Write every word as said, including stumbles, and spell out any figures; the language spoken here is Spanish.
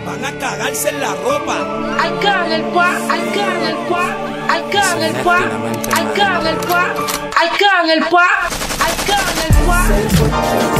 van a cagarse en la ropa. Alcalde el pa, alcalde el pa, alcalde el pa, alcalde el pa, alcalde el pa, alcalde el pa.